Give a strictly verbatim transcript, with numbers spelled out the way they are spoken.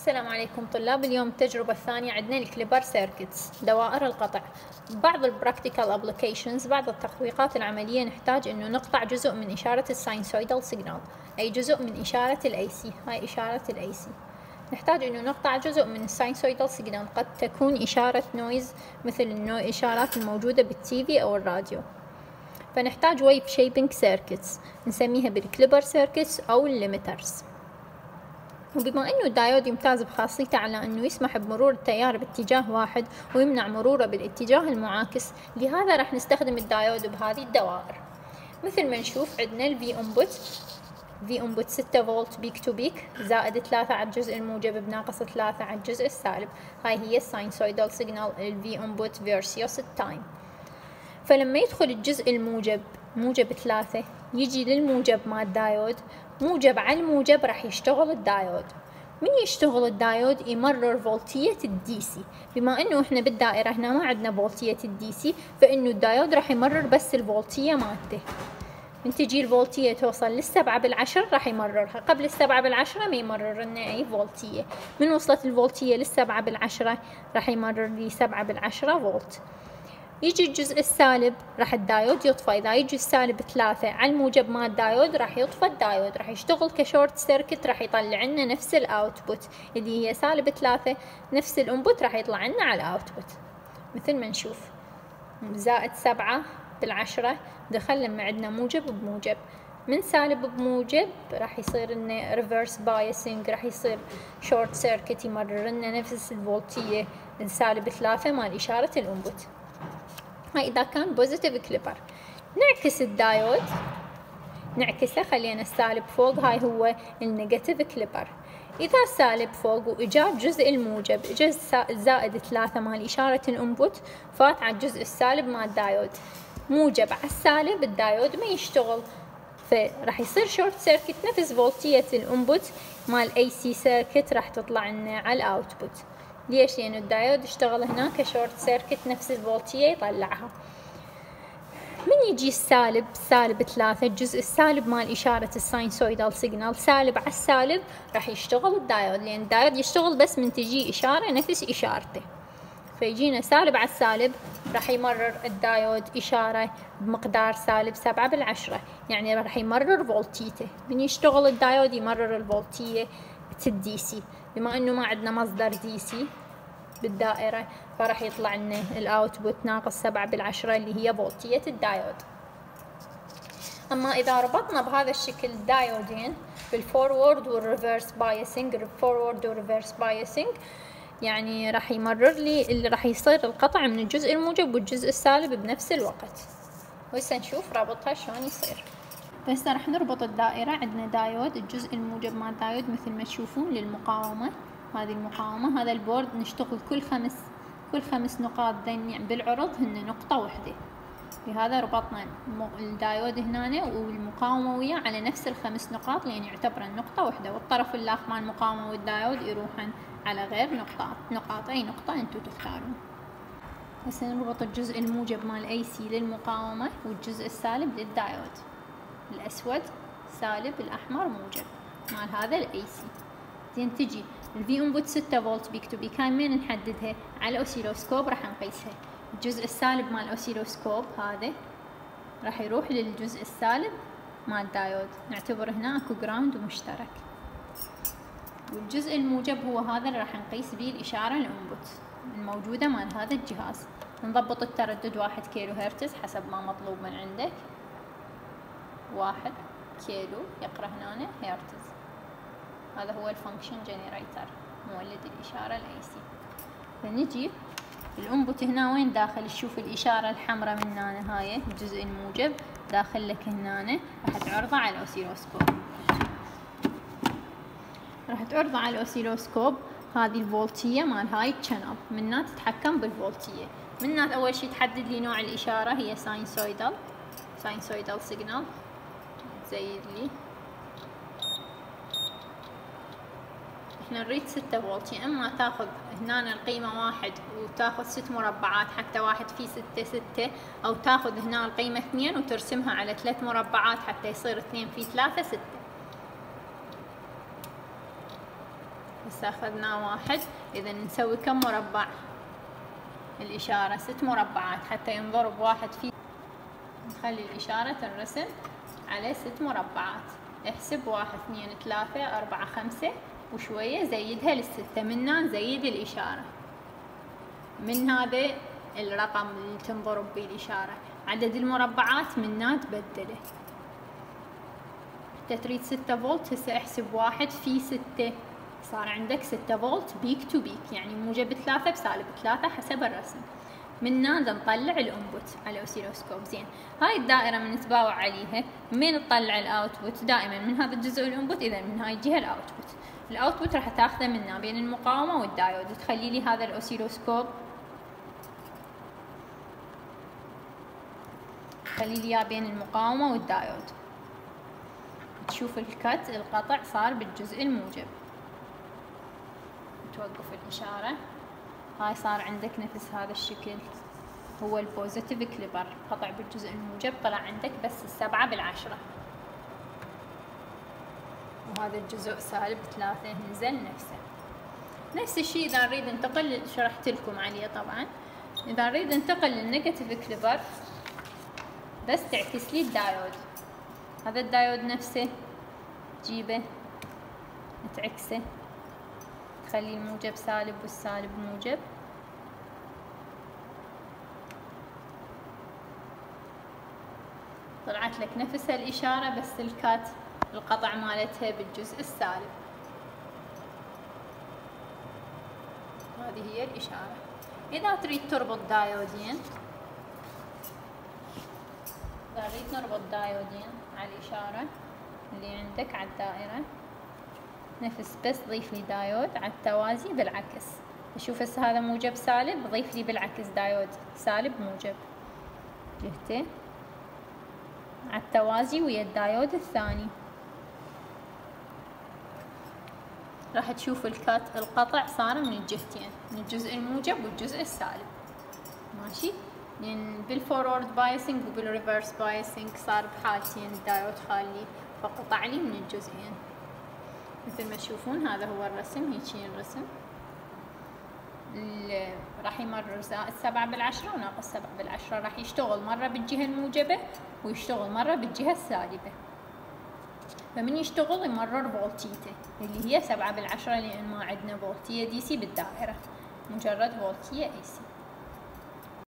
السلام عليكم طلاب. اليوم التجربة الثانية عندنا الكليبر سيركتس، دوائر القطع. بعض البراكتيكال ابليكيشنز، بعض التطبيقات العملية نحتاج انه نقطع جزء من اشارة الساينسويدال سيجنال، اي جزء من اشارة الاي سي. هاي اشارة الاي سي، نحتاج انه نقطع جزء من الساينسويدال سيجنال. قد تكون اشارة نويز مثل الاشارات الموجودة بالتي في او الراديو، فنحتاج ويف شيبينج سيركتس نسميها بالكليبر سيركتس او الليميترز. وبما انه الدايود يمتاز بخاصيته على انه يسمح بمرور التيار باتجاه واحد ويمنع مروره بالاتجاه المعاكس، لهذا راح نستخدم الدايود بهذه الدوائر. مثل ما نشوف عندنا الفي انبوت، في انبوت ستة فولت بيك تو بيك، زائد ثلاثة على الجزء الموجب بناقص ثلاثة على الجزء السالب. هاي هي الساينسويدال سيجنال الفي انبوت فيرسيوس التايم. فلما يدخل الجزء الموجب موجب ثلاثة، يجي للموجب مع الدايود، موجب على الموجب راح يشتغل الدايود. من يشتغل الدايود يمرر فولتية الدي سي. بما انه احنا بالدائرة هنا ما عندنا فولتية الدي سي، فانه الدايود راح يمرر بس الفولتية مالته. من تجي الفولتية توصل للسبعة بالعشر راح يمررها، قبل السبعة بالعشرة ما يمرر لنا اي فولتية. من وصلت الفولتية للسبعة بالعشرة راح يمرر لي سبعة بالعشرة فولت. يجي الجزء السالب راح الدايود يطفى. إذا يجي السالب ثلاثة على الموجب مال الدايود راح يطفى الدايود، راح يشتغل كشورت سيركت، راح يطلع لنا نفس الأوتبوت اللي هي سالب ثلاثة، نفس الانبوت راح يطلع لنا على الأوتبوت. مثل ما نشوف زائد سبعة بالعشرة دخل لما عندنا موجب بموجب، من سالب بموجب راح يصير لنا ريفرس بايسنج، راح يصير شورت سيركت يمرر لنا نفس الفولتية السالب ثلاثة مال إشارة الانبوت. هاي إذا كان بوزيتيف كليبر. نعكس الدايود، نعكسه، خلينا السالب فوق، هاي هو النيجاتيف كليبر. إذا السالب فوق وإجا الجزء الموجب، إجا زائد ثلاثة مال إشارة الانبوت، فات على الجزء السالب مال الدايود، موجب على السالب الدايود ما يشتغل، فراح يصير شورت سيركت، نفس فولتية الانبوت مال اي سي سيركت راح تطلع لنا على الاوتبوت. ليش؟ لأن الدايود اشتغل هنا كشورت سيركت، نفس الفولتية يطلعها. من يجي السالب، سالب ثلاثة، الجزء السالب مال إشارة الساينسويدال سيجنال، سالب على السالب راح يشتغل الدايود، لأن الدايود يشتغل بس من تجي إشارة نفس إشارته. فيجينا سالب على السالب راح يمرر الدايود إشارة بمقدار سالب سبعة بالعشرة، يعني راح يمرر فولتيته. من يشتغل الدايود يمرر الفولتية الدي سي. بما انه ما عندنا مصدر دي سي بالدائرة، فراح يطلع لنا الاوتبوت ناقص سبعة بالعشرة اللي هي فولتية الدايود. اما اذا ربطنا بهذا الشكل الدايودين بالفورورد والريفرس بايسنج، الفورورد والريفرس بايسنج يعني راح يمرر لي اللي راح يصير القطع من الجزء الموجب والجزء السالب بنفس الوقت. وهسه نشوف رابطها شلون يصير. فهسه راح نربط الدائرة. عندنا دايود، الجزء الموجب مال دايود مثل ما تشوفون للمقاومة، هذه المقاومة، هذا البورد نشتغل كل خمس كل خمس نقاط بالعرض هن نقطة واحدة، لهذا ربطنا الدايود هنا والمقاومة وياه على نفس الخمس نقاط، لأن يعتبر النقطة واحدة، والطرف الآخر مال المقاومة والدايود يروحن على غير نقاط نقاط أي نقطة انتو تختارون. هسه نربط الجزء الموجب مال اي سي للمقاومة والجزء السالب للدايود. الأسود سالب، الأحمر موجب مال هذا الاي سي. زين تجي الفي انبوت ستة فولت بيك تو بيك، هاي من نحددها؟ على الأوسيلوسكوب راح نقيسها. الجزء السالب مال الأوسيلوسكوب هذا راح يروح للجزء السالب مال الدايود، نعتبر هنا اكو جراوند مشترك. والجزء الموجب هو هذا اللي راح نقيس به الإشارة الانبوت الموجودة مال هذا الجهاز. نضبط التردد واحد كيلو هرتز حسب ما مطلوب من عندك، واحد كيلو يقرأ هنا هرتز. هذا هو الفانكشن جنريتر، مولد الإشارة الاي سي. فنجي الانبوت هنا وين داخل؟ تشوف الإشارة الحمراء من هنا، هاي الجزء الموجب داخل لك هنا، راح تعرضه على الأوسيلوسكوب. راح تعرضه على الأوسيلوسكوب هذه الفولتية مال هاي الشانل، منها تتحكم بالفولتية. منها أول شي تحدد لي نوع الإشارة، هي ساينسويدال ساينسويدال سيجنال. تزيد لي، احنا نريد ستة فولت، يا اما تاخذ هنا القيمة واحد وتاخذ ست مربعات حتى واحد في ستة ستة، او تاخذ هنا القيمة اثنين وترسمها على ثلاث مربعات حتى يصير اثنين في ثلاثة ستة. هسه اخذنا واحد، اذا نسوي كم مربع الاشارة؟ ست مربعات حتى ينضرب واحد فيه. نخلي الاشارة الرسم على ست مربعات. احسب واحد اثنين ثلاثة اربعة خمسة وشوية، زيدها للستة. منا نزيد الاشارة من هذا الرقم اللي تنضرب به الاشارة، عدد المربعات منا تبدله. انت تريد ستة فولت، هسه احسب واحد في ستة، صار عندك ستة فولت بيك تو بيك، يعني موجب ثلاثة بسالب ثلاثة حسب الرسم. من هذا نطلع الانبوت على الاوسيلوسكوب. زين، هاي الدائرة من نتباوع عليها، من نطلع الاوتبوت دائما من هذا الجزء الانبوت، اذا من هاي الجهة الاوتبوت. الاوتبوت راح تاخذه منا بين المقاومة والدايود، تخلي لي هذا الاوسيلوسكوب، خلي لي اياه بين المقاومة والدايود. تشوف الكت القطع صار بالجزء الموجب. توقف الإشارة. هاي صار عندك نفس هذا الشكل، هو البوزيتيف كليبر، قطع بالجزء الموجب، طلع عندك بس السبعة بالعشرة. وهذا الجزء سالب ثلاثة نزل نفسه. نفس الشيء إذا نريد ننتقل، شرحت لكم عليه طبعا، إذا نريد ننتقل للنيجاتيف كليبر بس تعكس لي الدايود. هذا الدايود نفسه تجيبه تعكسه، تخلي الموجب سالب والسالب موجب. طلعت لك نفس الإشارة بس الكات القطع مالتها بالجزء السالب. هذه هي الإشارة. إذا تريد تربط دايودين، إذا نريد نربط دايودين على الإشارة اللي عندك على الدائرة، نفس بس ضيف لي دايود على التوازي بالعكس. اشوف هسه هذا موجب سالب، ضيف لي بالعكس دايود سالب موجب جهته على التوازي ويا الدايود الثاني. راح تشوف الكات القطع صار من الجهتين، من الجزء الموجب والجزء السالب، ماشي؟ لان بالفورورد بايسنج وبالريفرس بايسنج صار بحالتين الدايود خالي، فقطع لي من الجزئين. مثل ما تشوفون هذا هو الرسم، هيجي الرسم راح يمرر زائد سبعة بالعشرة وناقص سبعة بالعشرة، راح يشتغل مرة بالجهة الموجبة ويشتغل مرة بالجهة السالبة. فمن يشتغل يمرر فولتيته اللي هي سبعة بالعشرة، لأن ما عندنا فولتية دي سي بالدائرة، مجرد فولتية اي سي.